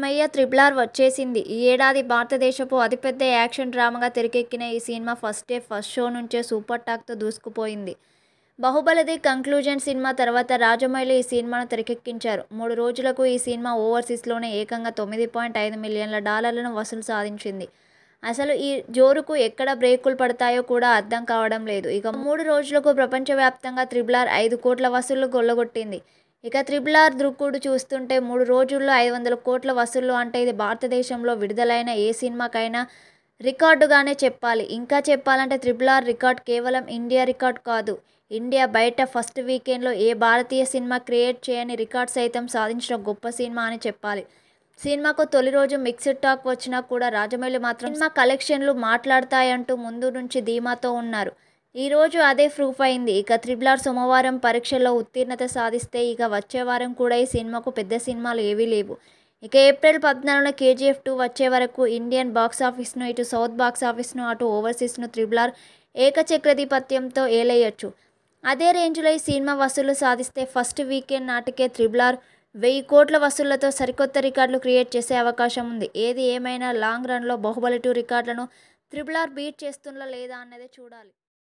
హమ్మయ్య! RRR వచ్చేసింది. ఈ ఏడాది భారతదేశపు అతిపెద్ద యాక్షన్ డ్రామాగా తెరకెక్కిన ఈ సినిమా ఫస్ట్ డే ఫస్ట్ షో నుంచే సూపర్ టాక్‌తో దూసుకుపోయింది. 'బాహుబలి ది కంక్లూజన్' సినిమా తర్వాత రాజమౌళి ఈ సినిమాను తెరకెక్కించారు. 3 రోజులకు ఈ సినిమా ఓవర్సీస్‌లోనే ఏకంగా $9.5 మిలియన్ల వసూలు సాధించింది. అసలు ఈ జోరుకు ఎక్కడ బ్రేకులు పడతాయో కూడా అర్థం కావడం లేదు. ఇక 3 రోజులకు ప్రపంచవ్యాప్తంగా RRR 5 కోట్ల వసూళ్లు కొల్లగొట్టింది. ఇక RRR దూకుడు చూస్తుంటే 3 రోజుల్లో 500 కోట్ల వసూళ్లు అంటే ఇది భారతదేశంలో విడుదలైన ఏ సినిమాకైనా రికార్డుగానే చెప్పాలి. ఇంకా చెప్పాలంటే RRR రికార్డ్ కేవలం ఇండియా రికార్డ్ కాదు. ఇండియా బయట ఫస్ట్ వీకెండ్‌లో ఏ భారతీయ సినిమా క్రియేట్ చేయని రికార్డ్ సైతం సాధించిన గొప్ప సినిమా అని చెప్పాలి. సినిమాకు తొలి రోజు మిక్స్డ్ టాక్ వచ్చినా కూడా రాజమౌళి మాత్రం సినిమా కలెక్షన్లు మాట్లాడతాయంటూ ముందు నుంచి ధీమాతో ఉన్నారు. ఈ రోజు అదే ప్రూఫ్ అయింది. ఇక RRR సోమవారం పరీక్షల్లో ఉత్తీర్ణత సాధిస్తే ఇక వచ్చే వారం కూడా ఈ సినిమాకు పెద్ద సినిమాలు ఏవీ లేవు. ఇక ఏప్రిల్ 14న KGF 2 వచ్చే వరకు ఇండియన్ బాక్సాఫీస్ను ఇటు సౌత్ బాక్సాఫీస్ను అటు ఓవర్సీస్ను RRR ఏకచక్రాధిపత్యంతో ఏలేయొచ్చు. అదే రేంజ్లో ఈ సినిమా వసూళ్లు సాధిస్తే ఫస్ట్ వీకెండ్ నాటికే RRR 1000 కోట్ల వసూళ్లతో సరికొత్త రికార్డులు క్రియేట్ చేసే అవకాశం ఉంది. ఏది ఏమైనా లాంగ్ రన్‌లో బాహుబలి 2 రికార్డులను RRR బీట్ చేస్తుందా లేదా అన్నదే చూడాలి.